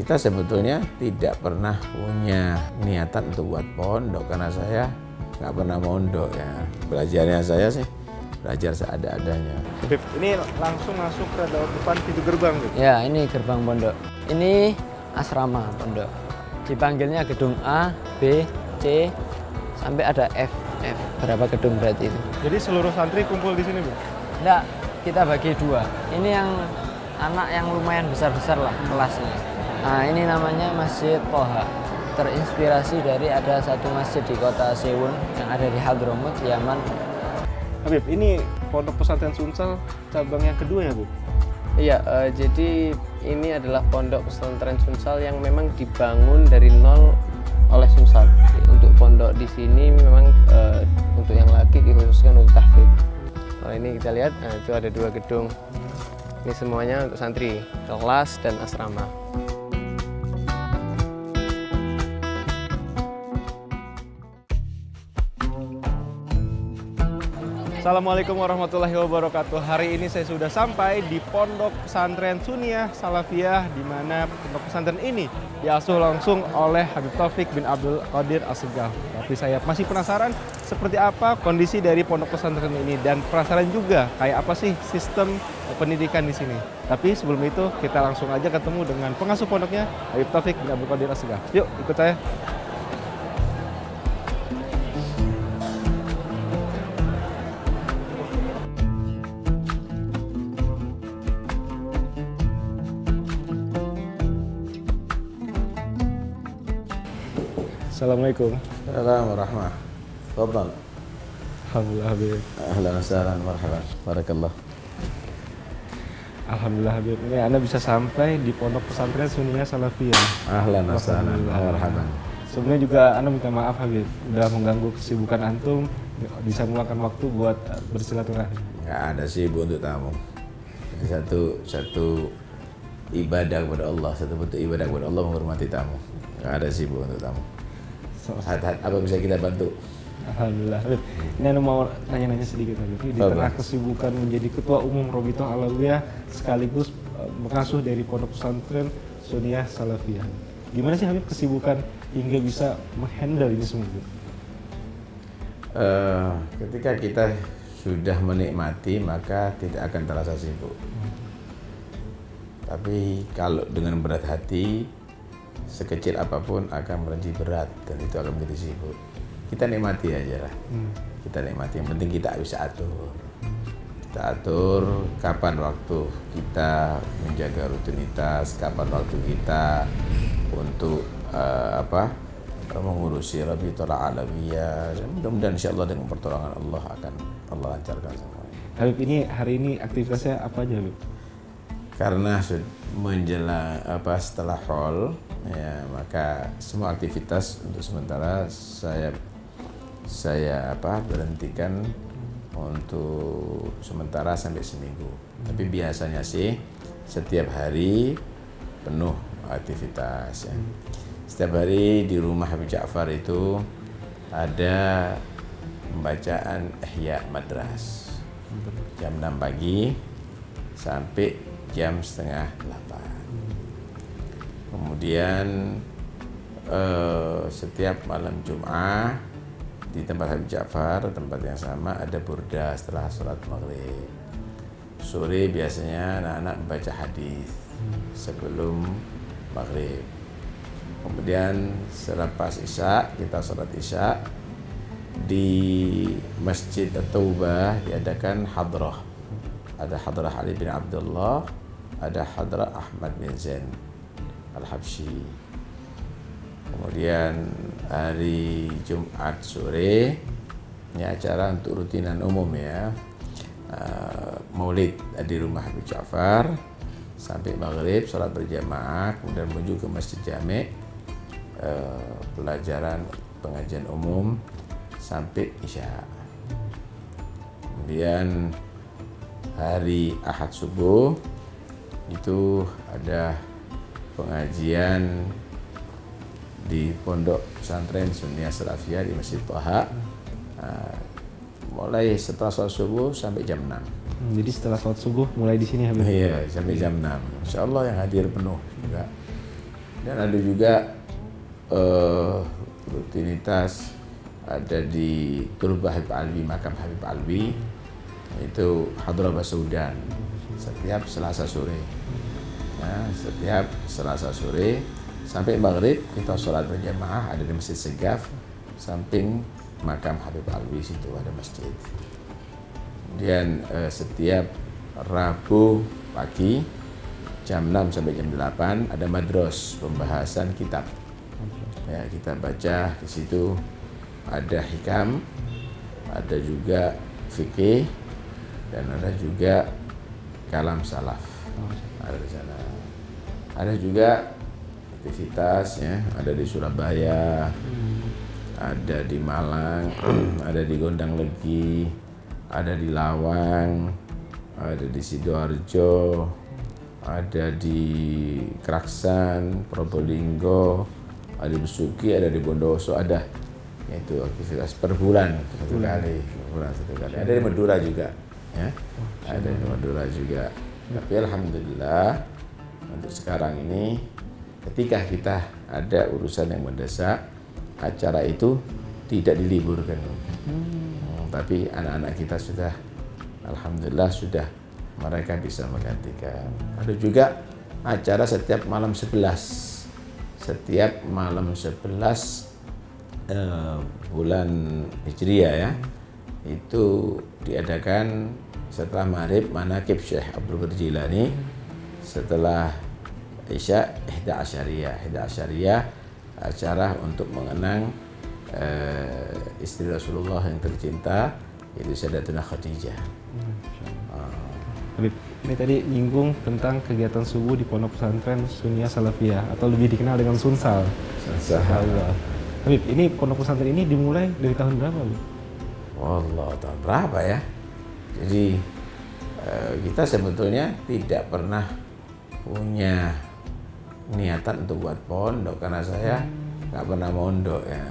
kita sebetulnya tidak pernah punya niatan untuk buat pondok karena saya nggak pernah mondok ya. Belajarnya saya sih belajar seada-adanya. Habib, ini langsung masuk ke depan pintu gerbang gitu? Ya, ini gerbang pondok. Ini asrama pondok. Dipanggilnya gedung A, B, C, sampai ada F. Berapa gedung berarti itu? Jadi seluruh santri kumpul di sini, Bu? Enggak, kita bagi dua. Ini yang anak yang lumayan besar-besar lah kelasnya. Nah, ini namanya Masjid Toha. Terinspirasi dari ada satu masjid di kota Sewun yang ada di Hadramut, Yaman. Habib, ini Pondok Pesantren Sunsal cabang yang kedua ya, Bu? Iya, jadi ini adalah Pondok Pesantren Sunsal yang memang dibangun dari nol oleh Sunsal. Untuk pondok di sini memang untuk yang laki dikhususkan untuk tahfidz. Kalau ini kita lihat, nah, itu ada 2 gedung. Ini semuanya untuk santri, kelas dan asrama. Assalamualaikum warahmatullahi wabarakatuh. Hari ini saya sudah sampai di Pondok Pesantren Sunniyah Salafiyah, di mana pondok pesantren ini diasuh langsung oleh Habib Taufik bin Abdul Qadir As-Segaf. Tapi saya masih penasaran seperti apa kondisi dari pondok pesantren ini dan penasaran juga kayak apa sih sistem pendidikan di sini. Tapi sebelum itu kita langsung aja ketemu dengan pengasuh pondoknya, Habib Taufik bin Abdul Qadir As-Segaf. Yuk ikut saya. Assalamualaikum. Assalamualaikum warahmatullahi wabarakatuh. Alhamdulillah Habib. Ahlan wa sahlan marhaban. Barakallah. Alhamdulillah Habib. Ini Anda bisa sampai di Pondok Pesantren Sunniyah Salafiyah. Ahlan wa sahlan marhaban. Sebenarnya juga Anda minta maaf Habib, udah mengganggu kesibukan antum, bisa meluangkan waktu buat bersilaturahmi. Nggak ada sibuk untuk tamu. Ini satu ibadah kepada Allah, satu bentuk ibadah kepada Allah menghormati tamu. Nggak ada sibuk untuk tamu. Apa bisa kita bantu? Alhamdulillah. Habib, ini Anda mau nanya-nanya sedikit Habib. Di tengah kesibukan menjadi Ketua Umum Robitoh Alawiyah sekaligus pengasuh dari Pondok Pesantren Sunniyah Salafiyah. Gimana sih Habib kesibukan hingga bisa menghandle ini semua? Ketika kita sudah menikmati maka tidak akan terasa sibuk. Tapi kalau dengan berat hati, sekecil apapun akan menjadi berat dan itu akan menjadi sibuk. Kita nikmati aja lah. Kita nikmati, yang penting kita bisa atur. Kita atur kapan waktu kita menjaga rutinitas, kapan waktu kita untuk mengurusi Rabitaul Alawiyah. Mudah-mudahan insyaAllah dengan pertolongan Allah akan Allah lancarkan semuanya. Habib, ini hari ini aktivitasnya apa aja Habib? Karena menjelang setelah haul ya, maka semua aktivitas untuk sementara saya berhentikan untuk sementara sampai seminggu. Tapi biasanya sih setiap hari penuh aktivitas ya. Setiap hari di rumah Habib Ja'far itu ada pembacaan Ihya Madras jam 6 pagi sampai jam 7:30. Kemudian setiap malam Jum'ah di tempat Habib Ja'far, tempat yang sama, ada burda setelah sholat maghrib. Sore biasanya anak-anak membaca hadis sebelum maghrib. Kemudian selepas Isya, kita sholat Isya di Masjid At-Taubah diadakan hadrah. Ada hadrah Ali bin Abdullah, ada hadrah Ahmad bin Zain Al-Habsyi. Kemudian hari Jumat sore ini acara untuk rutinan umum ya, maulid di rumah Habib Ja'far sampai maghrib, sholat berjamaah, kemudian menuju ke Masjid Jami', pelajaran pengajian umum sampai Isya. Kemudian hari Ahad subuh itu ada pengajian di Pondok Pesantren Sunniyah Salafiyah di Masjid Toha, mulai setelah sholat subuh sampai jam 6. Jadi setelah sholat subuh mulai di sini Habib? Iya, sampai jam 6. Insya Allah yang hadir penuh juga. Dan ada juga rutinitas ada di Turbah Habib Alwi, makam Habib Alwi, itu Hadrah Basaudan setiap Selasa sore. Nah, setiap Selasa sore sampai maghrib kita sholat berjamaah ada di Masjid Segaf, samping makam Habib Alwi, situ ada masjid. Kemudian setiap Rabu pagi jam 6 sampai jam 8 ada madros, pembahasan kitab. Ya, kita baca di situ, ada hikam, ada juga fikih, dan ada juga kalam salaf. Ada di sana. Ada juga aktivitas ya, ada di Surabaya, ada di Malang, ada di Gondang Legi, ada di Lawang, ada di Sidoarjo, ada di Kraksan, Probolinggo, ada di Besuki, ada di Bondowoso, ada. Itu aktivitas per bulan satu kali, Ada di Madura juga, ya. Ada di Madura juga. Tapi alhamdulillah untuk sekarang ini, ketika kita ada urusan yang mendesak, acara itu tidak diliburkan. Tapi anak-anak kita sudah, alhamdulillah sudah, mereka bisa menggantikan. Ada juga acara setiap malam 11. Setiap malam 11 bulan Hijriah ya, itu diadakan setelah maghrib manaqib Syekh Abdul Qadir Jilani, setelah Isya Ihda Asyariyah, acara untuk mengenang istri Rasulullah yang tercinta, yaitu Sayyidatuna Khadijah. Habib, ini tadi nyinggung tentang kegiatan subuh di Pondok Pesantren Sunia Salafiyah atau lebih dikenal dengan Sunsal. Habib, ini pondok pesantren ini dimulai dari tahun berapa, Habib? Wallah, tahun berapa ya? Jadi kita sebetulnya tidak pernah punya niatan untuk buat pondok, karena saya nggak pernah mondok ya.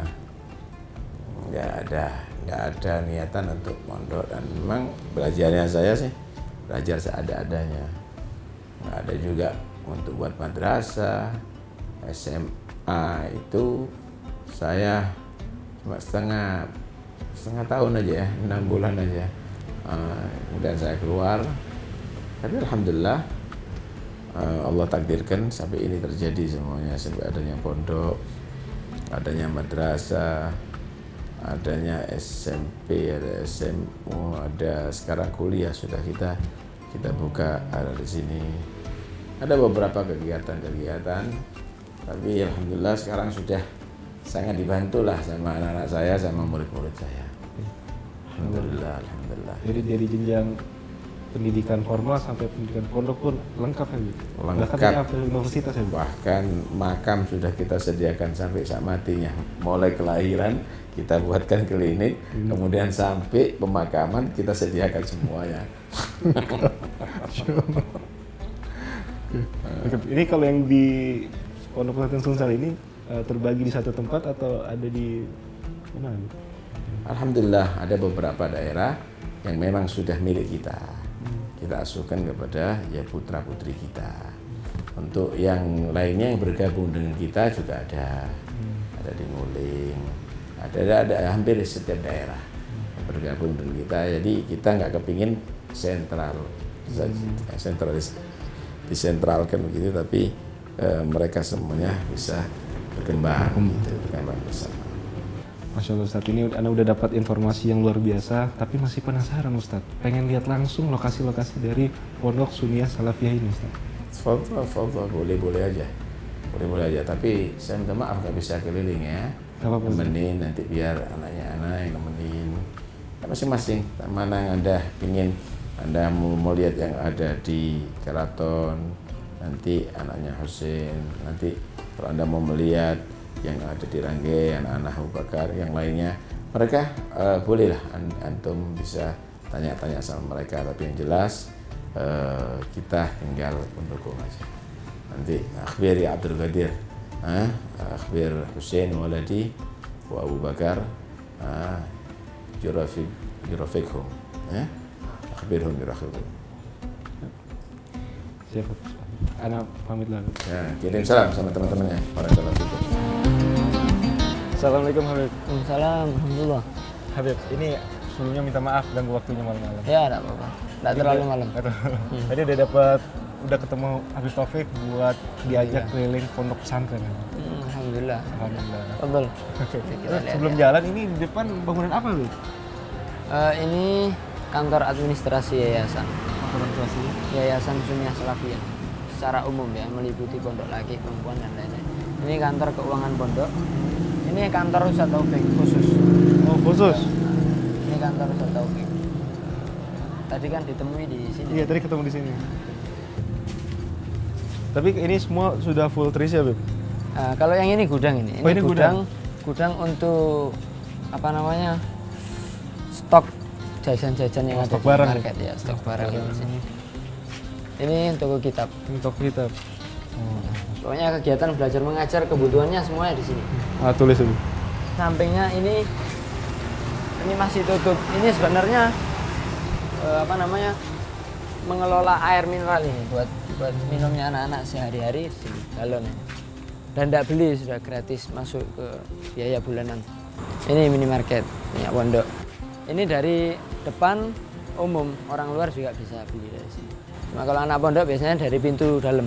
Nggak ada niatan untuk mondok, dan memang belajarnya saya sih belajar seadanya. Nggak ada juga untuk buat madrasah. SMA itu saya cuma setengah tahun aja ya, 6 bulan aja. Kemudian saya keluar. Tapi alhamdulillah Allah takdirkan sampai ini terjadi semuanya, sampai adanya pondok, adanya madrasah, adanya SMP, ada SMU, ada sekarang kuliah sudah kita buka ada di sini. Ada beberapa kegiatan, tapi alhamdulillah sekarang sudah sangat dibantu lah sama anak-anak saya, sama murid-murid saya. Alhamdulillah. Jadi dari jenjang pendidikan formal sampai pendidikan pondok pun lengkap ya, Lengkap. Bahkan universitas ya, Bahkan makam sudah kita sediakan sampai saat matinya. Mulai kelahiran kita buatkan klinik, kemudian sampai pemakaman kita sediakan semuanya. Ini kalau yang di Pondok Pesantren Sunsal ini terbagi di satu tempat atau ada di mana? Alhamdulillah ada beberapa daerah yang memang sudah milik kita. Kita asuhkan kepada ya putra-putri kita. Untuk yang lainnya yang bergabung dengan kita juga ada. Ada di Nguling, ada hampir di setiap daerah yang bergabung dengan kita. Jadi kita nggak kepingin disentralkan begitu, tapi mereka semuanya bisa berkembang bersama. Masya Allah Ustadz, ini Anda udah dapat informasi yang luar biasa, tapi masih penasaran Ustadz, pengen lihat langsung lokasi-lokasi dari Pondok Sunia Salafiyah ini Ustadz. Fadhal, boleh aja, tapi saya minta maaf nggak bisa keliling ya. Nemenin nanti biar anaknya yang nemenin. Masing-masing mana yang Anda ingin, Anda mau lihat yang ada di Keraton, nanti anaknya Husain, nanti kalau Anda mau melihat yang ada di Rangge, anak-anak Abu Bakar, yang lainnya, mereka bolehlah antum bisa tanya-tanya sama mereka, tapi yang jelas kita tinggal mendukung aja. Nanti akhbir ya Abdul Qadir, akhbir Husain waladi wa Abu Bakar, jurafikhum, akhbirhum. Siap. Ana pamit lah. Ya, kirim salam sama teman-temannya. Barakallahu fikum. Assalamualaikum Habib. Waalaikumsalam, alhamdulillah. Habib, ini sebelumnya minta maaf ganggu waktunya malam-malam. Ya, enggak apa-apa. Enggak terlalu malam. Tadi udah ketemu Habib Taufik buat diajak keliling pondok pesantren. Alhamdulillah. Alhamdulillah. Betul. Oke. Kita Terus lihat sebelum ya. jalan ini di depan bangunan apa, Habib? Ini kantor administrasi yayasan. Organisasi. Yayasan Suniah Salafiyah. Secara umum ya, meliputi pondok laki, perempuan dan lain-lain. Ini kantor keuangan pondok. Ini kantor Ustadz Taufik khusus. Oh, khusus. Ini kantor Ustadz Taufik. Tadi kan ditemui di sini. Iya, tadi ketemu di sini. Tapi ini semua sudah full terisi ya, Beb? Kalau yang ini gudang ini. Oh, ini gudang. Gudang untuk apa namanya? Stok jajan-jajan yang ada stok di barang. market ya, stok barang yang di sini. Ini toko kitab. Ini toko kitab. Pokoknya kegiatan belajar mengajar kebutuhannya semuanya di sini. Tulis itu. Sampingnya ini masih tutup. Ini sebenarnya apa namanya? Mengelola air mineral ini buat minumnya anak-anak sehari-hari di sini, galon. Dan tidak beli, sudah gratis masuk ke biaya bulanan. Ini minimarket minyak pondok. Ini dari depan umum, orang luar juga bisa beli dari sini. Cuma kalau anak pondok biasanya dari pintu dalam.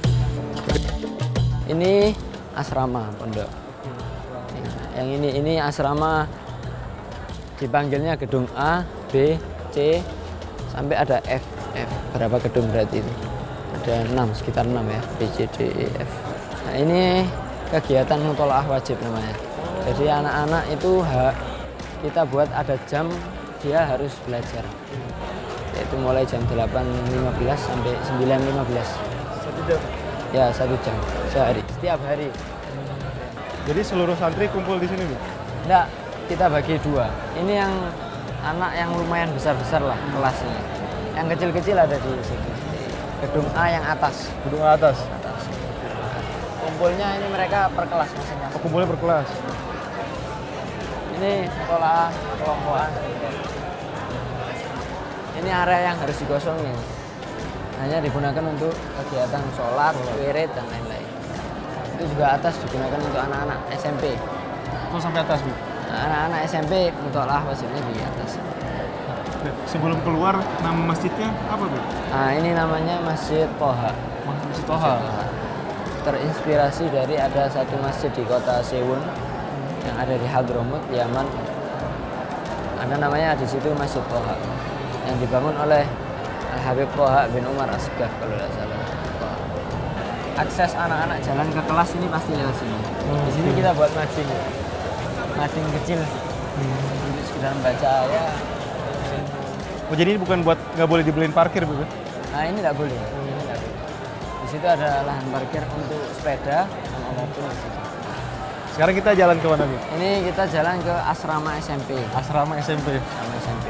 Ini asrama pondok. Yang ini asrama dipanggilnya gedung A, B, C, sampai ada F. Berapa gedung berarti itu? Ada 6, sekitar 6 ya, B, C, D, E, F. Nah ini kegiatan mutolaah wajib namanya. Jadi anak-anak itu kita buat ada jam dia harus belajar. Yaitu mulai jam 8.15 sampai 9.15. 1 jam? Ya, 1 jam sehari, setiap hari. Jadi seluruh santri kumpul di sini, Bu? Enggak, kita bagi 2. Ini yang anak yang lumayan besar-besar lah kelasnya. Yang kecil-kecil ada di situ. Gedung A yang atas. Gedung atas? Kumpulnya ini mereka per kelas masing-masing. Kumpulnya per kelas? Ini sekolah kelompokan. Ini area yang harus dikosongin. Hanya digunakan untuk kegiatan sholat, wirid, dan lain-lain. Itu juga atas digunakan untuk anak-anak SMP. Oh, sampai atas, Bu? Anak-anak SMP mutolaah wajibnya di atas. Sebelum keluar, nama masjidnya apa, Bu? Nah, ini namanya Masjid Toha. Masjid Toha. Terinspirasi dari ada satu masjid di kota Sewun yang ada di Hadramut, Yaman. Ada namanya di situ Masjid Toha yang dibangun oleh Al-Habib Toha bin Umar Asgaf kalau tidak salah. Akses anak-anak jalan ke kelas ini pasti lewat sini. Di sini kita buat mading kecil untuk sekedar membaca ya. Oh, jadi ini bukan buat nggak boleh dibeliin parkir, Bu? Nah ini nggak boleh. Di situ ada lahan parkir untuk sepeda sama mobil. Sekarang kita jalan ke mana, Bu? Ini kita jalan ke asrama SMP. Asrama SMP. Asrama SMP.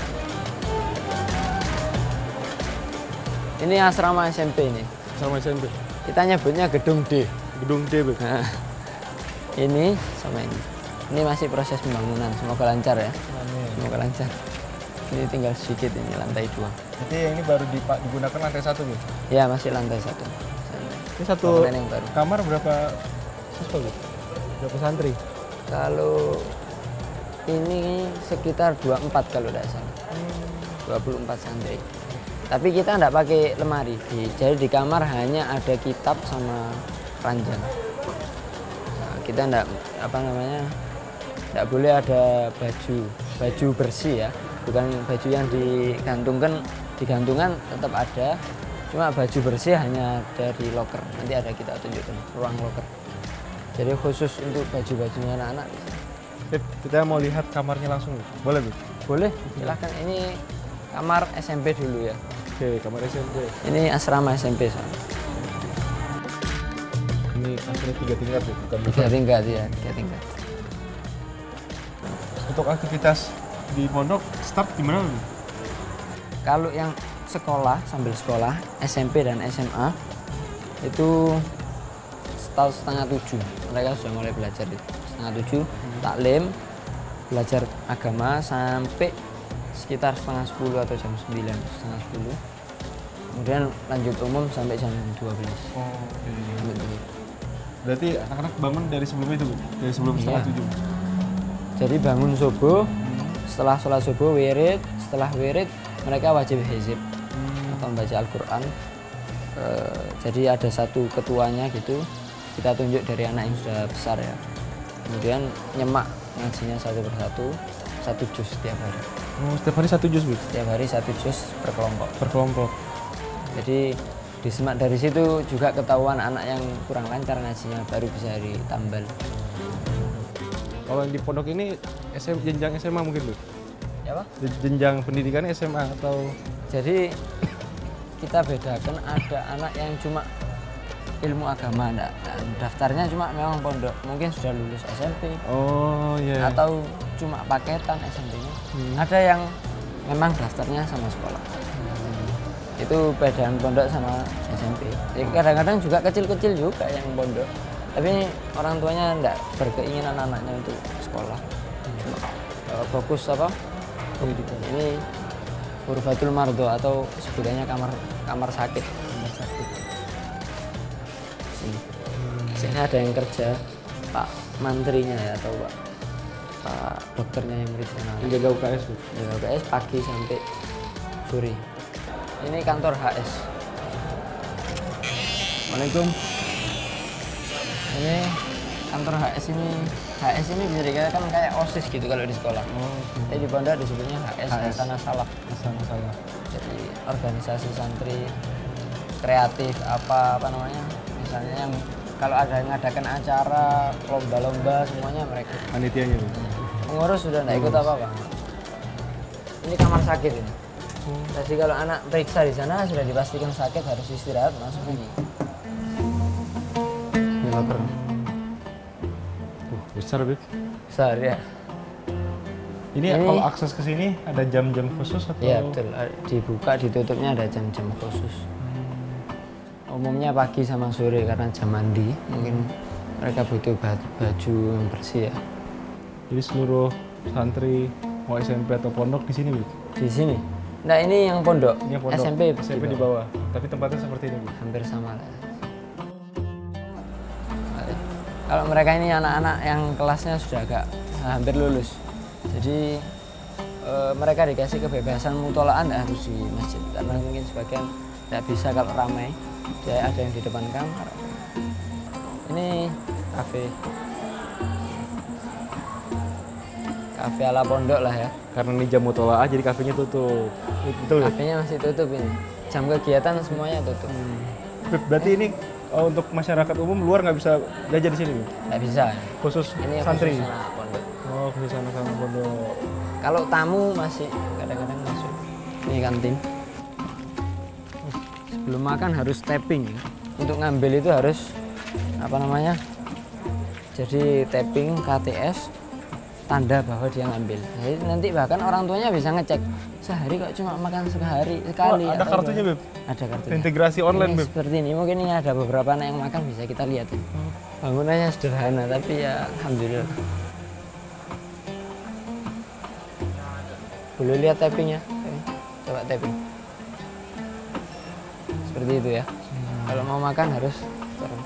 Ini asrama SMP ini. Asrama SMP. Kita nyebutnya gedung D. Gedung D, Bu. Nah, ini sama ini. Ini masih proses pembangunan. Semoga lancar ya. Semoga lancar. Ini tinggal sedikit ini lantai 2. Jadi ini baru digunakan lantai 1, Bu? Ya masih lantai 1. Ini satu Bangunan yang baru. kamar berapa siswa, Bu? Berapa santri? Kalau ini sekitar 24 kalau tidak salah. 24 santri. Tapi kita nggak pakai lemari. Jadi di kamar hanya ada kitab sama ranjang. Nah, kita nggak boleh ada baju bersih ya. Bukan baju yang digantungan tetap ada. Cuma baju bersih hanya dari loker. Nanti ada kita tunjukkan ruang loker. Jadi khusus untuk baju-bajunya anak-anak. Kita mau lihat kamarnya langsung, Bu? Boleh, Bu? Boleh, silahkan. Ini kamar SMP dulu ya. Oke, kamar SMP. Ini asrama SMP soalnya. Ini asrama 3 tingkat, Bu? Bukan 3 tingkat ya, 3 tingkat. Untuk aktivitas di pondok start di mana, Bu? Kalau yang sekolah, sambil sekolah, SMP dan SMA itu setengah 7 mereka sudah mulai belajar itu. Setengah 7 taklim, belajar agama sampai sekitar setengah 10 atau jam 9, setengah 10 Kemudian lanjut umum sampai jam 12. Oh, oke. Gitu. Berarti anak-anak bangun dari sebelum itu, Bu? Dari sebelum setengah Iya. 7. Jadi bangun subuh, setelah sholat subuh wirid, setelah wirid mereka wajib hizib atau membaca Al-Quran. Jadi ada satu ketuanya gitu, kita tunjuk dari anak yang sudah besar ya. Kemudian nyemak ngajinya satu persatu, 1 juz setiap hari. Oh, setiap hari 1 juz, Bu? Setiap hari 1 juz per kelompok. Per kelompok. Jadi disemak dari situ juga ketahuan anak yang kurang lancar ngajinya baru bisa ditambal. Kalau di pondok ini jenjang SMA mungkin, Bu? Ya Pak? Jenjang pendidikannya SMA atau Jadi kita bedakan ada anak yang cuma ilmu agama enggak. Daftarnya cuma memang pondok, mungkin sudah lulus SMP oh iya. atau cuma paketan SMP-nya. Ada yang memang daftarnya sama sekolah. Itu bedaan pondok sama SMP. Jadi kadang-kadang juga kecil-kecil juga yang pondok. Tapi orang tuanya enggak berkeinginan anaknya untuk sekolah. Cuma fokus apa? Pendidikan. Ini Ghurfatul Mardho atau sebutannya kamar sakit. Kamar sakit. Sini ada yang kerja, Pak Mantrinya ya atau Pak dokternya yang di sana. Menjaga UKS, Bu? Jaga UKS pagi sampai sore. Ini kantor HS. Waalaikumsalam. Ini kantor HS ini bisa dikatakan kayak OSIS gitu kalau di sekolah. Jadi di pondok disebutnya HS, Hasanah Salaf. Sama-sama. Jadi organisasi santri kreatif apa namanya, misalnya yang kalau ada yang ngadakan acara lomba-lomba semuanya mereka. Panitianya, Bu? Pengurus sudah nggak ikut apa-apa. Ini kamar sakit ini. Jadi kalau anak periksa di sana sudah dipastikan sakit harus istirahat masuk ini. Ini lapar. Besar, Bib. Besar ya. Ini kalau akses ke sini ada jam-jam khusus atau? Iya betul. Dibuka ditutupnya ada jam-jam khusus. Umumnya pagi sama sore karena jam mandi. Mungkin mereka butuh baju yang bersih ya. Jadi seluruh santri mau SMP atau pondok di sini, Bu? Di sini. Nah ini yang pondok. Ini yang pondok. SMP di bawah. Tapi tempatnya seperti ini, Bu? Hampir sama lah. Kalau mereka ini anak-anak yang kelasnya sudah agak hampir lulus, jadi mereka dikasih kebebasan mutolaan harus di masjid karena mungkin sebagian tidak bisa kalau ramai. Jadi ada yang di depan kamar. Ini kafe ala pondok lah ya. Karena ini jam mutolaah jadi kafenya tutup. Betul, Bu? Kafenya masih tutup ini. Jam kegiatan semuanya tutup. Bib, berarti ini untuk masyarakat umum luar nggak bisa jajan di sini, Bu? Nggak bisa. Khusus Ini santri? khusus anak pondok. Oh, khusus anak-anak pondok. Kalau tamu masih kadang-kadang masuk. Ini kantin. Sebelum makan harus tapping. Untuk ngambil itu harus apa namanya? Jadi tapping KTS tanda bahwa dia ngambil. Jadi nanti bahkan orang tuanya bisa ngecek sehari kok cuma makan sekali. Oh, ada kartunya, Beb? Ada kartunya. Integrasi online, Ini Beb? seperti ini. Mungkin ini ada beberapa anak yang makan bisa kita lihat. Ya. Bangunannya sederhana tapi ya alhamdulillah. Boleh lihat tappingnya? Coba tapping. Seperti itu ya. Kalau mau makan harus terus.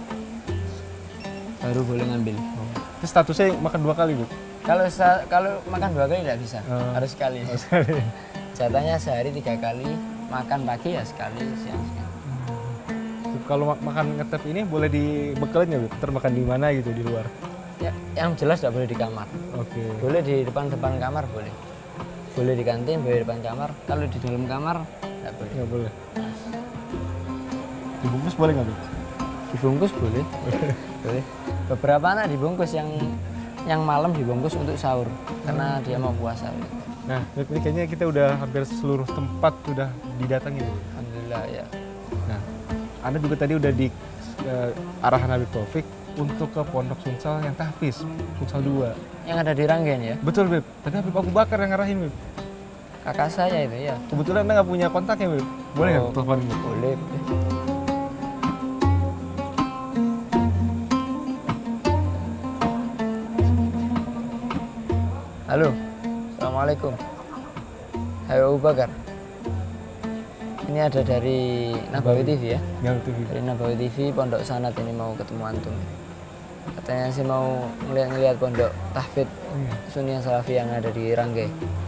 Baru boleh ngambil. Itu statusnya makan 2 kali, Bu? Kalau makan 2 kali tidak bisa, harus sekali. Sekali. Jatahnya sehari 3 kali, makan pagi ya sekali, siang sekali. Kalau makan ngetep ini boleh dibekelin nggak, Bu? Ntar makan di mana gitu di luar? Ya, yang jelas tidak boleh di kamar. Oke. Boleh di depan kamar boleh. Boleh di kantin, boleh di depan kamar. Kalau di dalam kamar tidak boleh. Nggak boleh. Dibungkus boleh nggak, Bu? Dibungkus boleh. Boleh. Beberapa anak dibungkus yang malam dibungkus untuk sahur karena dia mau puasa. Nah, ini kayaknya kita udah hampir seluruh tempat sudah didatangi, Bu. Alhamdulillah ya. Nah, Anda juga tadi udah di arahan Habib Taufik untuk ke Pondok Sumsel yang tahfiz, Sumsel 2. Yang ada di Ranggen ya? Betul, Beb. Tadi Habib Abu Bakar yang ngarahin, Beb. Kakak saya itu ya. Kebetulan Anda nggak punya kontaknya, Beb. Boleh nggak telepon, Beb? Boleh. Halo, assalamualaikum. Hai Abu Bakar. Ini ada dari Nabawi TV ya. Nabawi TV. Dari Nabawi TV, Pondok Sanad ini mau ketemu antum. Katanya sih mau ngeliat pondok tahfidz Sunniyah Salafiyah yang ada di Rangge.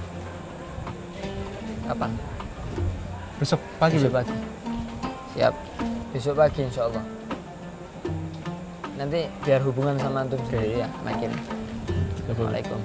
Kapan? Besok pagi. Besok pagi. Siap. Besok pagi insya Allah. Nanti biar hubungan sama antum sendiri ya, makin. Assalamualaikum.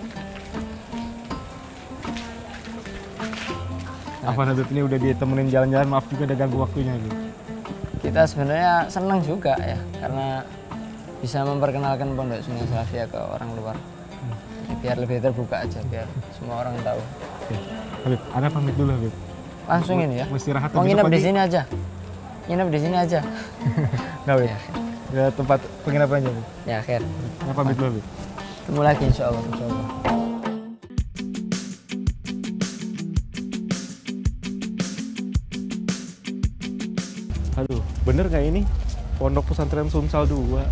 Apa Habib ini udah ditemenin jalan-jalan, maaf juga udah ganggu waktunya Habib. Kita sebenarnya senang juga ya, karena bisa memperkenalkan Pondok Sunniyah Salafiyah ke orang luar. Biar lebih terbuka aja, biar semua orang tahu. Oke. Habib, Ana pamit dulu Habib. Langsung ini ya. Mau istirahat. Mau nginep di sini aja. Nginep di sini aja. Nggak Habib. Ya, tempat penginapan aja Habib. Ya, akhir. Ana pamit dulu Habib. Ketemu lagi insya Allah. Aduh, bener nggak ini? Pondok Pesantren Sumsal 2.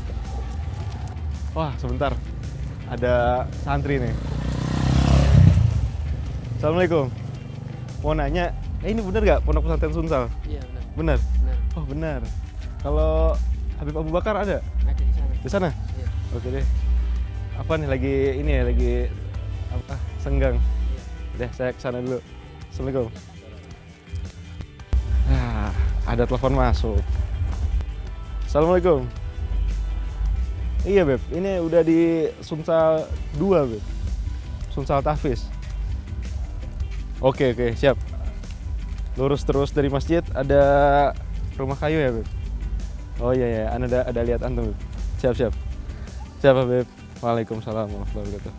Wah, sebentar. Ada santri nih. Assalamualaikum. Mau nanya, ini bener nggak Pondok Pesantren Sumsal? Iya benar. Bener? Benar. Oh, benar. Kalau Habib Abu Bakar ada? Ada di sana. Di sana? Iya. Oke deh. Apa nih lagi ini ya, lagi apa? Senggang. Deh, saya ke sana dulu. Assalamualaikum. Nah, ada telepon masuk. Assalamualaikum. Iya Beb, ini udah di Sumsal 2 Beb. Sumsal Tahfiz. Oke, siap. Lurus terus dari masjid ada rumah kayu ya Beb. Oh iya, Anda ada lihat antum Beb. Siap. Siap Beb. Waalaikumsalam warahmatullahi wabarakatuh.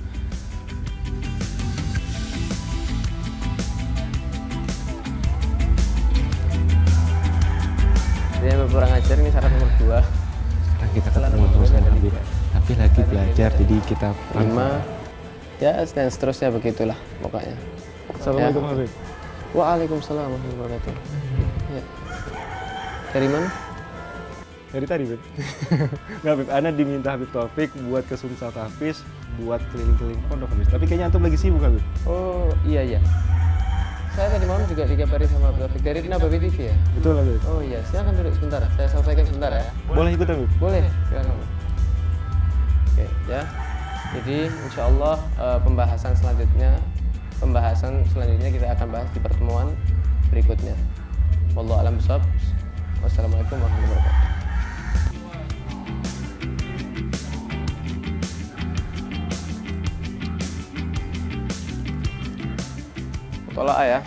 Dia kurang ajar, ini syarat nomor 2. Sekarang kita ketemu terus dengan Habib, tapi lagi belajar, jadi kita 5. Ya, dan seterusnya begitulah pokoknya. Assalamualaikum Habib. Waalaikumsalam warahmatullahi wabarakatuh. Ya. Dari mana? Dari tadi Beb. Nggak Beb, Ana diminta Habib Taufik buat ke Sumsal Tahfiz, buat keliling-keliling pondok Habib. Tapi kayaknya antum lagi sibuk Habib. Oh iya. Saya tadi malam juga dikabari sama Habib Taufik dari Nabawi TV ya? Betul Habib. Oh iya, silakan duduk sebentar. Saya selesaikan sebentar ya. Boleh ikut Habib? Boleh, silakan. Oke, ya. Jadi insya Allah pembahasan selanjutnya kita akan bahas di pertemuan berikutnya. Wallahu a'lam bishawab. Wassalamualaikum warahmatullahi wabarakatuh. Tolak ya.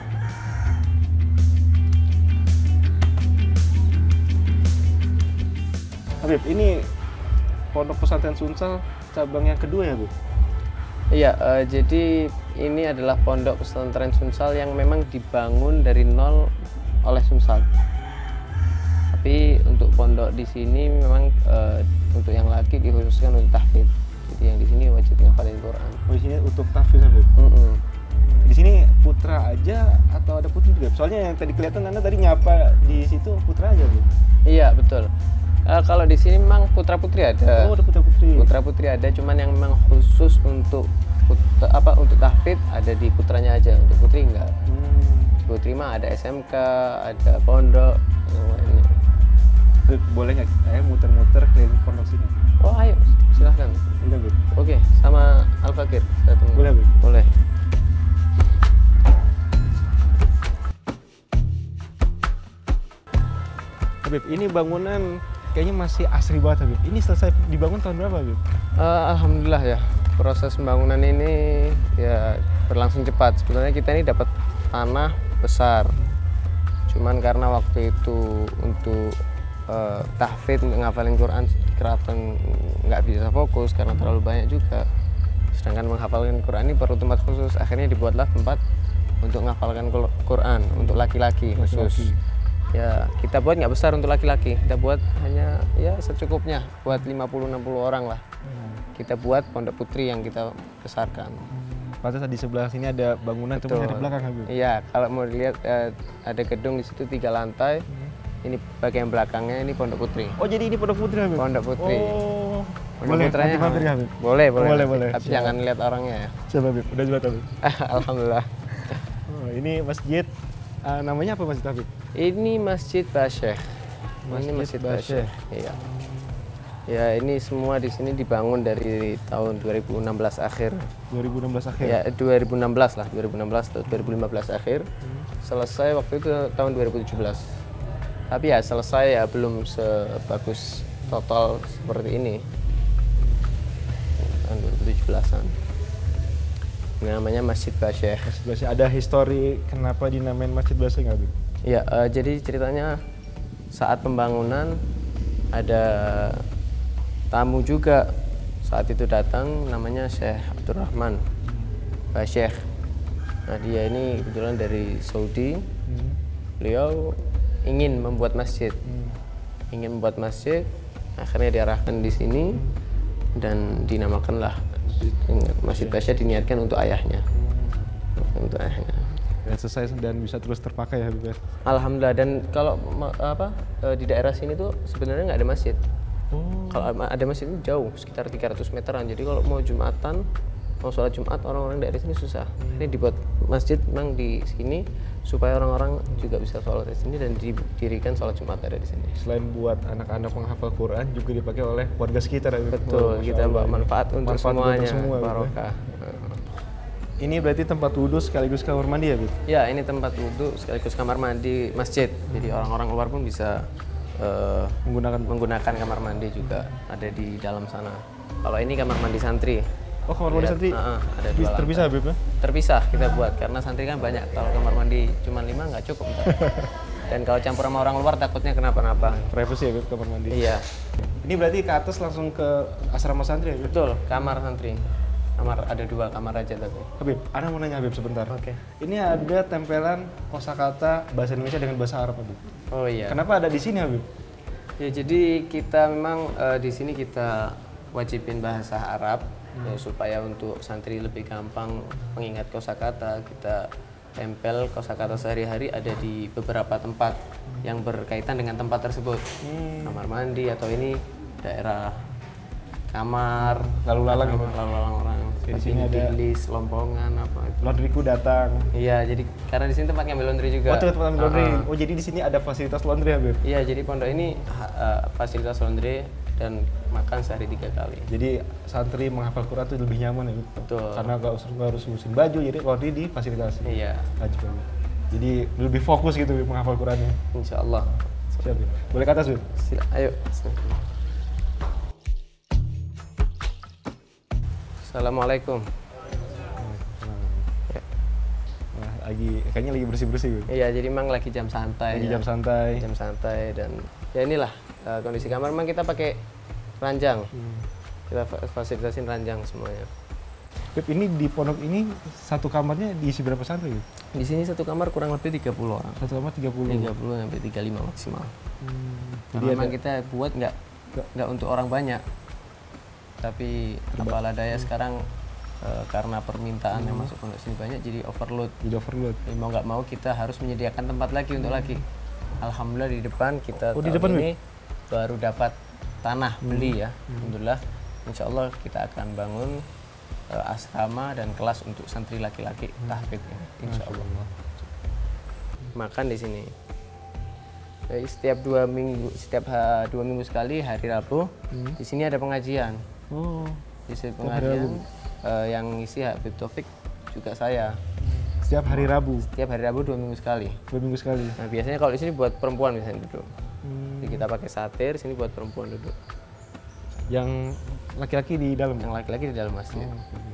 Habib, ini Pondok Pesantren Sumsal cabang yang kedua ya, Bu? Iya, jadi ini adalah Pondok Pesantren Sumsal yang memang dibangun dari nol oleh Sumsal. Tapi untuk pondok di sini memang untuk yang laki dikhususkan untuk tahfidz. Jadi yang di sini wajib ngafalin Quran. Oh, di sini untuk tahfidz Habib. Di sini putra aja atau ada putri juga? Soalnya yang tadi kelihatan Anda tadi nyapa di situ putra aja, Bu. Iya, betul. Kalau di sini memang putra-putri ada. Oh, ada putra-putri. Putra-putri ada, cuman yang memang khusus untuk untuk tahfidz ada di putranya aja, untuk putri enggak. Putri mah ada SMK, ada pondok, yang lainnya. Boleh nggak saya muter-muter keliling pondok sini? Oh, ayo, silahkan. Boleh, Bu. Oke, sama Al-Fakir. Saya tunggu. Boleh, Bu. Boleh. Habib, ini bangunan kayaknya masih asri banget, Habib. Ini selesai dibangun tahun berapa, Habib? Alhamdulillah ya, proses pembangunan ini ya berlangsung cepat. Sebenarnya kita ini dapat tanah besar, cuman karena waktu itu untuk tahfidz, untuk ngafalin Quran di keraton nggak bisa fokus karena terlalu banyak juga. Sedangkan menghafalkan Quran ini perlu tempat khusus. Akhirnya dibuatlah tempat untuk menghafalkan Quran untuk laki-laki khusus. Ya, kita buat nggak besar untuk laki-laki, kita buat hanya ya secukupnya, buat 50-60 orang lah. Kita buat pondok putri yang kita besarkan. Pantas di sebelah sini ada bangunan, itu di belakang, Habib. Iya, kalau mau dilihat ada gedung di situ 3 lantai. Ini bagian belakangnya ini pondok putri. Oh, jadi ini pondok putri, Habib? Pondok putri. Oh, pondok boleh putranya mampir ya, Habib? Boleh. Boleh. Tapi jangan lihat orangnya ya. Siap, Habib. Udah jelas, Habib. Alhamdulillah. Oh, ini masjid Namanya apa Masjid Habib? Ini Masjid Basyekh. Ini Masjid Basyekh. Iya. Ya, ini semua di sini dibangun dari tahun 2016 akhir. 2016 akhir? Ya, 2016 lah, 2016 atau 2015 akhir. Selesai waktu itu tahun 2017. Tapi ya selesai ya belum sebagus total seperti ini. Tahun 2017-an. Namanya Masjid Basyekh. Masjid Basyekh. Ada histori kenapa dinamain Masjid Basyekh nggak, Bib? Ya, jadi ceritanya saat pembangunan ada tamu juga saat itu datang, namanya Syekh Abdurrahman Basyekh. Nah, dia ini kebetulan dari Saudi. Beliau ingin membuat masjid. Ingin membuat masjid, akhirnya diarahkan di sini dan dinamakanlah Masjid Basyekh, diniatkan untuk ayahnya. Untuk ayahnya. Dan selesai dan bisa terus terpakai ya, Habib? Alhamdulillah. Dan kalau di daerah sini tuh sebenarnya nggak ada masjid. Kalau ada masjid itu jauh, sekitar 300 meteran. Jadi kalau mau Jumatan, mau sholat Jumat, orang-orang daerah sini susah. Ini dibuat masjid memang di sini supaya orang-orang juga bisa sholat di sini dan didirikan sholat Jumat ada di sini. Selain buat anak-anak menghafal Quran, juga dipakai oleh warga sekitar. Betul, kita bawa manfaat untuk semuanya, semua, barokah. Ini berarti tempat wudhu sekaligus kamar mandi ya, Bib? Ya, ini tempat wudhu sekaligus kamar mandi masjid. Jadi orang-orang luar pun bisa menggunakan kamar mandi juga ada di dalam sana. Kalau ini kamar mandi santri. Oh, kamar mandi santri? Ada dua lantai. Terpisah, Bib? Terpisah kita buat karena santri kan banyak. Kalau kamar mandi cuma 5 nggak cukup. Dan kalau campur sama orang luar takutnya kenapa-napa. Privacy ya, Bib, kamar mandi? Iya. Ini berarti ke atas langsung ke asrama santri ya, Bib? Betul, kamar santri. Ada 2 kamar aja tapi. Habib, Ana mau nanya Habib sebentar. Oke. Ini ada tempelan kosakata bahasa Indonesia dengan bahasa Arab, Habib. Oh iya. Kenapa ada di sini, Habib? Ya, jadi kita memang di sini kita wajibin bahasa Arab ya, supaya untuk santri lebih gampang mengingat kosakata. Kita tempel kosakata sehari-hari ada di beberapa tempat yang berkaitan dengan tempat tersebut. Kamar mandi atau ini daerah kamar, Lalu lalang orang. Di sini ada list, lompongan apa itu. laundryku datang. Iya, jadi karena di sini tempat ngambil laundry juga. Oh, tempat ngambil laundry. Oh, jadi di sini ada fasilitas laundry, Habib? Iya, jadi pondok ini fasilitas laundry dan makan sehari 3 kali. Jadi santri menghafal Quran itu lebih nyaman ya, Habib? Betul. Karena nggak harus ngurusin baju, jadi laundry di fasilitasi. Iya. Wajib, Habib. Jadi lebih fokus gitu, Habib, menghafal Qurannya. Insya Allah. Siap, Habib. Boleh ke atas, Habib? Ayo. Assalamualaikum. Nah, kayaknya lagi bersih-bersih, Habib. Iya, jadi memang lagi jam santai. Lagi ya. jam santai. Jam santai dan ya inilah kondisi kamar. Memang kita pakai ranjang. Kita fasilitasin ranjang semuanya. Bib, ini di pondok ini satu kamarnya diisi berapa santri, Bib? Di sini satu kamar kurang lebih 30 orang. Satu kamar 30? 30 sampai 35 maksimal. Jadi memang kita buat nggak untuk orang banyak. Tapi apalah daya sekarang karena permintaan yang masuk pondok sini banyak jadi overload. Jadi overload. Jadi mau nggak mau kita harus menyediakan tempat lagi untuk lagi. Alhamdulillah di depan kita di depan, ini baru dapat tanah beli ya. Alhamdulillah. Insya Allah kita akan bangun asrama dan kelas untuk santri laki-laki tahfidz ini. Insya Allah. Makan di sini. Jadi setiap 2 minggu sekali hari Rabu di sini ada pengajian. Oh. Di sini pengajian yang ngisi Habib Taufik juga saya. Setiap hari Rabu? Setiap hari Rabu 2 minggu sekali. 2 minggu sekali? Nah, biasanya kalau di sini buat perempuan misalnya duduk. Jadi kita pakai satir, sini buat perempuan duduk. Yang laki-laki di dalam? Yang laki-laki di dalam masjid.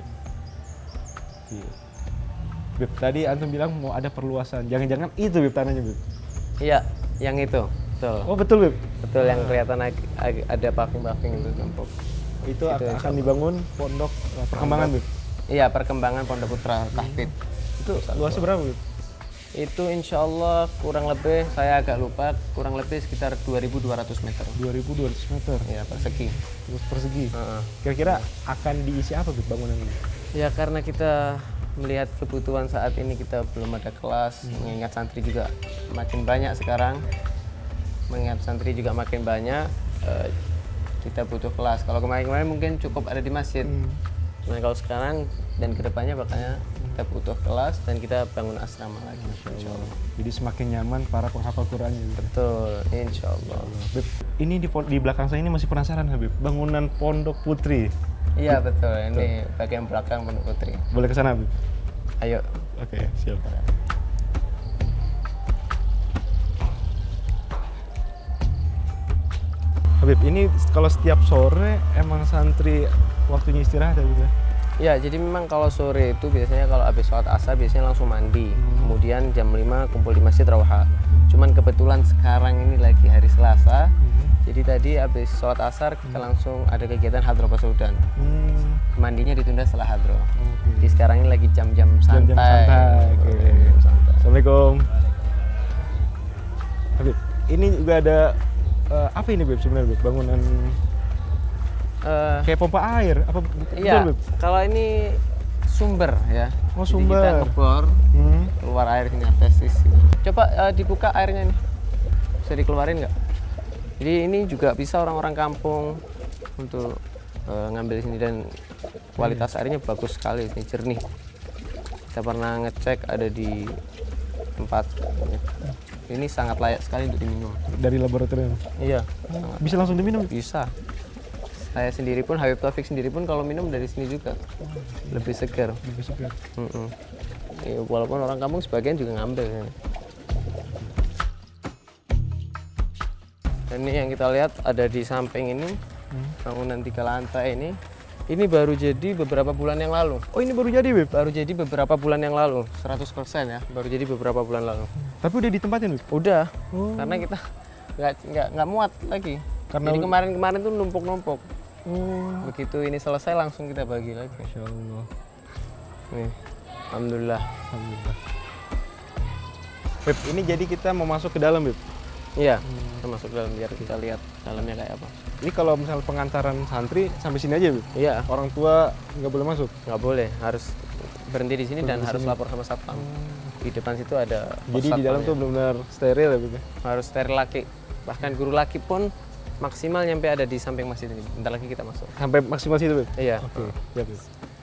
Bib, tadi antum bilang mau ada perluasan. Jangan-jangan itu, Bib, tanahnya, Bib? Iya, yang itu. Betul. Oh, betul, Bib? Betul, yang kelihatan ada paving-paving itu tampuk. Itu akan dibangun pondok perkembangan, Bib? Iya, perkembangan Pondok Putra Tahfidz. Itu luasnya berapa, Bib? Itu insya Allah kurang lebih, saya agak lupa, kurang lebih sekitar 2.200 meter. 2.200 meter? Ya, persegi. Persegi? Kira-kira akan diisi apa, Bib, bangunan ini? Ya, karena kita melihat kebutuhan saat ini, kita belum ada kelas, mengingat santri juga makin banyak sekarang, mengingat santri juga makin banyak, kita butuh kelas. Kalau kemarin-kemarin mungkin cukup ada di masjid. Cuman kalau sekarang dan kedepannya bakalnya kita butuh kelas dan kita bangun asrama lagi. Masya Allah. Jadi semakin nyaman para penghafal Qurannya. Betul, insya Allah. Habib, ini di belakang saya ini masih penasaran Habib, bangunan Pondok Putri. Iya betul, ini bagian belakang Pondok Putri. Boleh ke sana Habib? Ayo. Oke, siap. Habib, ini kalau setiap sore emang santri waktunya istirahat Habib ya? Ya, jadi memang kalau sore itu biasanya kalau habis sholat asar biasanya langsung mandi. Kemudian jam 5 kumpul di Masjid Rawha. Cuman kebetulan sekarang ini lagi hari Selasa. Jadi tadi habis sholat asar kita langsung ada kegiatan hadroh pasaudan. Mandinya ditunda setelah hadroh. Jadi sekarang ini lagi jam-jam santai. Jam-jam santai. Oke. Santai. Assalamualaikum. Habib, ini juga ada apa ini Beb sebenarnya Beb? Bangunan kayak pompa air apa? Iya, Beb? kalau ini sumber ya. Oh, Jadi sumber. kita ngebor, keluar air sini tesis. Coba dibuka airnya nih. Bisa dikeluarin nggak? Jadi ini juga bisa orang-orang kampung untuk ngambil sini dan kualitas airnya bagus sekali, ini jernih. Kita pernah ngecek ada di tempat ini sangat layak sekali untuk diminum. Dari laboratorium. Iya, Bisa langsung diminum? bisa. Saya sendiri pun, Habib Taufik sendiri pun kalau minum dari sini juga lebih segar. Lebih segar. Ya, walaupun orang kampung sebagian juga ngambil. Ya. Dan ini yang kita lihat ada di samping ini, bangunan 3 lantai ini. Ini baru jadi beberapa bulan yang lalu. Oh, ini baru jadi Beb? Baru jadi beberapa bulan yang lalu, 100% ya. Baru jadi beberapa bulan lalu. Tapi udah ditempatin Beb? Udah, karena kita nggak muat lagi. Karena jadi kemarin tuh numpuk-numpuk. Begitu ini selesai langsung kita bagi lagi. Masya Allah. Nih, alhamdulillah. Alhamdulillah. Beb, ini jadi kita mau masuk ke dalam Beb? Iya, kita masuk dalam biar kita lihat dalamnya kayak apa. Ini kalau misal pengantaran santri sampai sini aja Beb? Iya, Orang tua nggak boleh masuk? nggak boleh, harus berhenti di sini dan harus lapor sama satpam. Di depan situ ada pos Jadi di dalam tuh satpamnya. benar-benar steril ya Beb? Harus steril laki. Bahkan guru laki pun maksimal nyampe ada di samping masjid ini. Bentar lagi kita masuk. Sampai maksimal situ Beb? Iya. Oke, siap Beb.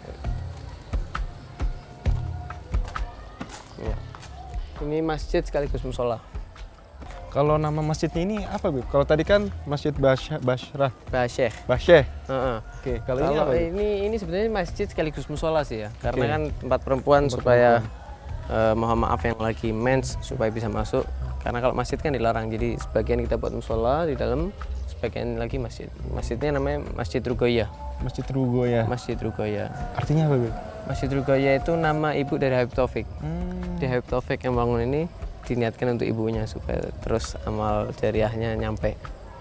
Iya. Ini masjid sekaligus musola. Kalau nama masjidnya ini apa Beb? Kalau tadi kan Masjid Basyrah. Basyeh. Basyeh. Heeh. Oke, kalau ini apa? Beb? ini sebenarnya masjid sekaligus musola sih ya. Karena kan tempat perempuan supaya mohon maaf yang lagi mens supaya bisa masuk. Karena kalau masjid kan dilarang. Jadi sebagian kita buat musola di dalam, sebagian lagi masjid. Masjidnya namanya Masjid Rugoyah. Masjid Rugoyah. Masjid Rugoyah. Artinya apa Beb? Masjid Rugoyah itu nama ibu dari Habib Taufik. Di Habib Taufik yang bangun ini diniatkan untuk ibunya supaya terus amal jariahnya nyampe.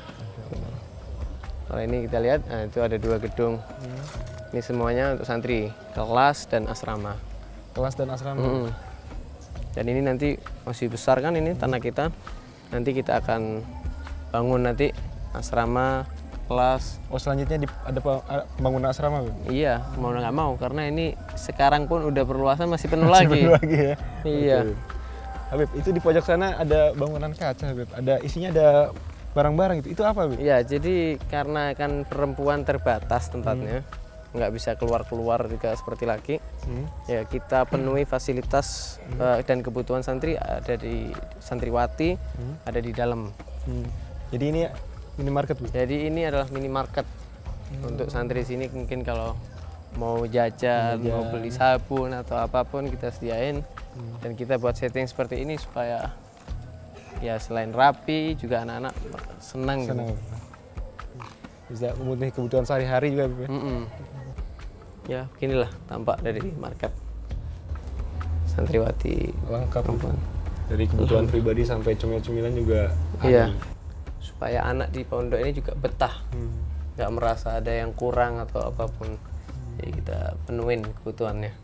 Kalau ini kita lihat, nah itu ada 2 gedung. Ini semuanya untuk santri, kelas dan asrama. Kelas dan asrama. Dan ini nanti masih besar kan ini tanah kita. Nanti kita akan bangun nanti asrama, kelas. Oh, selanjutnya ada pembangunan asrama Beb? Iya, mau nggak mau karena ini sekarang pun udah perluasan masih penuh lagi. Penuh lagi ya? Iya. Oke. Habib, itu di pojok sana ada bangunan kaca Habib. Isinya ada barang-barang itu apa Habib? Iya, jadi karena kan perempuan terbatas tempatnya, nggak bisa keluar-keluar juga seperti laki. Ya kita penuhi fasilitas dan kebutuhan santri ada di santriwati, ada di dalam. Jadi ini minimarket Bu? Jadi ini adalah minimarket untuk santri sini. Mungkin kalau mau jajan, mau beli sabun atau apapun kita sediain. Dan kita buat setting seperti ini supaya ya selain rapi juga anak-anak senang. Senang. Gitu. Bisa memenuhi kebutuhan sehari-hari juga Beb? Ya beginilah tampak dari market santriwati Lengkap. perempuan. Dari kebutuhan pribadi sampai cemilan-cemilan juga Iya. ada. Supaya anak di pondok ini juga betah, nggak merasa ada yang kurang atau apapun. Jadi kita penuhin kebutuhannya.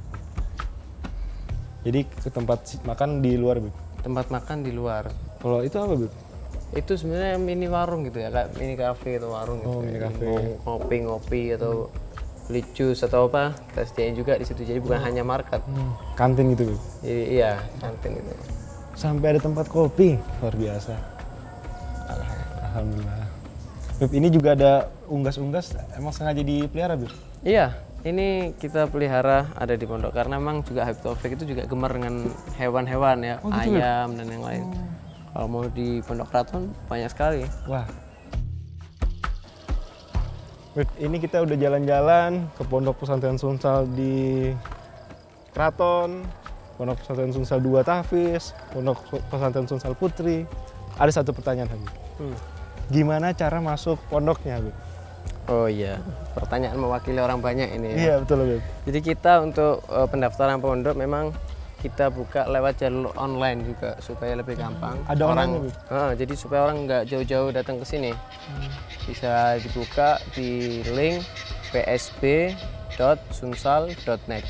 Jadi ke tempat makan di luar Beb? Tempat makan di luar. Kalau itu apa Beb? Itu sebenarnya mini warung gitu ya, kayak mini cafe atau warung gitu. Oh, mini cafe. Mau ngopi-ngopi atau beli jus atau apa, kita sediain juga di situ. Jadi bukan hanya market. Kantin gitu Beb? Jadi iya, kantin itu. Sampai ada tempat kopi, luar biasa. Alhamdulillah. Beb, ini juga ada unggas-unggas, emang sengaja dipelihara Beb? Iya, Ini kita pelihara ada di pondok karena memang juga Habib Taufik itu juga gemar dengan hewan-hewan ya, Oh, gitu, Bib? ayam dan yang lain. Kalau mau di Pondok Keraton banyak sekali. Wah. Bib, ini kita udah jalan-jalan ke Pondok Pesantren Sunsal di Keraton, Pondok Pesantren Sunsal 2 Tahfiz, Pondok Pesantren Sunsal Putri. Ada satu pertanyaan, Habib. Gimana cara masuk pondoknya, Habib? Oh iya, pertanyaan mewakili orang banyak ini ya. Iya, betul, Habib. Jadi kita untuk pendaftaran pondok memang kita buka lewat jalur online juga supaya lebih gampang. Ada orang, online-nya, Bib? jadi supaya orang nggak jauh-jauh datang ke sini. Bisa dibuka di link psb.sunsal.net.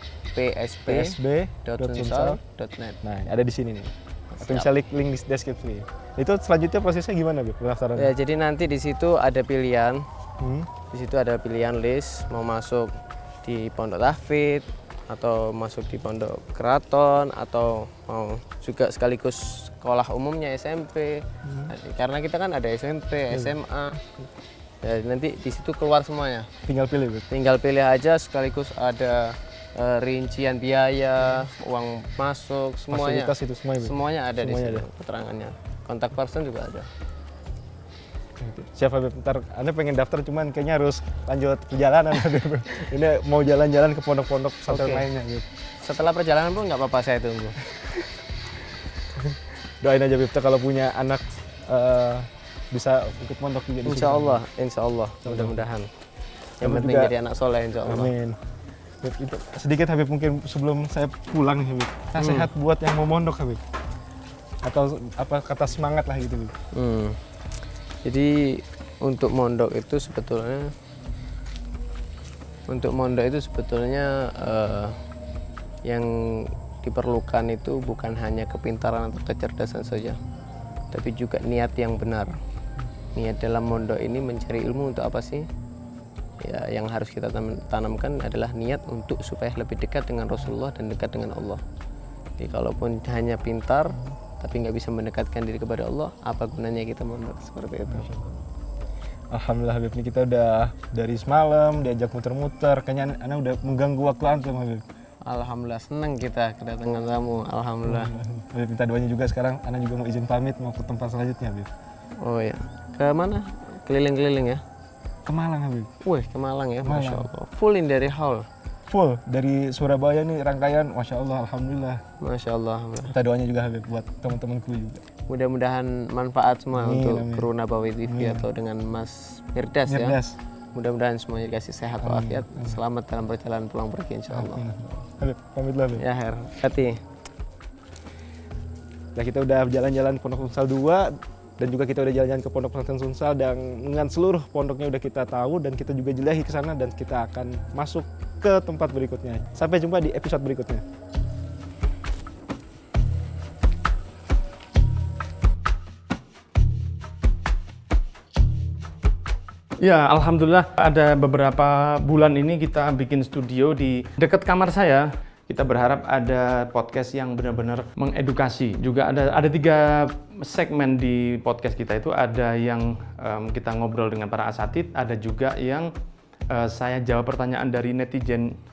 psb.sunsal.net. Nah, ada di sini nih. Atau bisa link di deskripsi. Itu selanjutnya prosesnya gimana, Bib? Pendaftaran? Ya, jadi nanti di situ ada pilihan. Hmm. Di situ ada pilihan list mau masuk di Pondok Tahfidz atau masuk di Pondok Keraton atau mau juga sekaligus sekolah umumnya SMP. Karena kita kan ada SMP, SMA. Ya, nanti di situ keluar semuanya. Tinggal pilih, Bib. Tinggal pilih aja sekaligus ada rincian biaya, uang masuk, semuanya. Fasilitas itu semua, Bib? Semuanya ada Semuanya di situ ada. keterangannya. Kontak person juga ada. Siapa, Bib? Ntar Anda pengen daftar cuman kayaknya harus lanjut perjalanan, Bib. Ini mau jalan-jalan ke pondok-pondok pesantren Oke. lainnya, Bib. Setelah perjalanan pun nggak apa-apa, saya tunggu. Doain aja, Bib, kalau punya anak bisa ikut pondok juga di sini. Insya Allah, mudah-mudahan. Yang Kamu penting juga- jadi anak soleh, insya Allah. Amin. Bib, itu sedikit, Habib, mungkin sebelum saya pulang nih, Habib. Nasihat buat yang mau mondok, Habib. Atau apa kata semangat lah gitu, Bib. Jadi untuk mondok itu sebetulnya yang diperlukan itu bukan hanya kepintaran atau kecerdasan saja, tapi juga niat yang benar. Niat dalam mondok ini mencari ilmu untuk apa sih? Ya, yang harus kita tanamkan adalah niat untuk supaya lebih dekat dengan Rasulullah dan dekat dengan Allah. Jadi kalaupun hanya pintar tapi nggak bisa mendekatkan diri kepada Allah, apa gunanya kita mondok seperti itu? Alhamdulillah, Habib, ini kita udah dari semalam diajak muter-muter. Kayaknya Anda udah mengganggu waktu antum, Habib. Alhamdulillah senang kita kedatangan tamu. Alhamdulillah. Habib, minta doanya juga sekarang. Anda juga mau izin pamit mau ke tempat selanjutnya, Habib. Oh ya, ke mana? Keliling-keliling ya? Ke Malang, Habib. Wih, ke Malang ya, Malang. Masya Allah. Full in dari hall. Full dari Surabaya nih rangkaian, Masya Allah, Alhamdulillah. Masya Allah. Alhamdulillah. Minta doanya juga, Habib, buat teman-temanku juga. Mudah-mudahan manfaat semua Amin, untuk amin. kru Nabawi TV atau dengan Mas Mirdas ya. Mirdas. Mudah-mudahan semuanya dikasih sehat walafiat. Selamat dalam perjalanan pulang pergi insya Allah. Habib, pamit dulu, Habib. Ya, Her. Hati. Nah, kita udah jalan-jalan Pondok Sunsal 2 dan juga kita udah jalan-jalan ke Pondok Pesantren Sunsal dan dengan seluruh pondoknya udah kita tahu dan kita juga jelahi ke sana dan kita akan masuk ke tempat berikutnya. Sampai jumpa di episode berikutnya. Ya, alhamdulillah ada beberapa bulan ini kita bikin studio di dekat kamar saya. Kita berharap ada podcast yang benar-benar mengedukasi. Juga ada 3 segmen di podcast kita itu. Ada yang kita ngobrol dengan para asatidz, ada juga yang saya jawab pertanyaan dari netizen